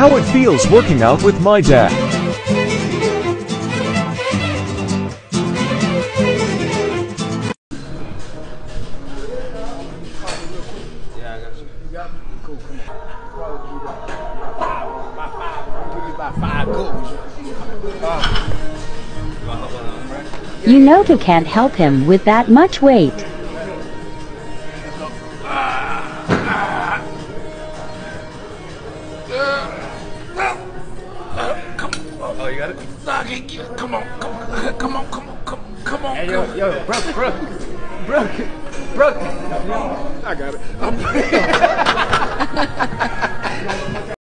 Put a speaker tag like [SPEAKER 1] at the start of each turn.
[SPEAKER 1] how it feels working out with my dad.
[SPEAKER 2] Yeah, I got you. You got me? Cool, come on. About 5 goals.
[SPEAKER 3] You know you can't help him with that much weight.
[SPEAKER 2] Oh, you got it? Nah, I can't get it. Come on. Hey, yo, Brooke. I got it.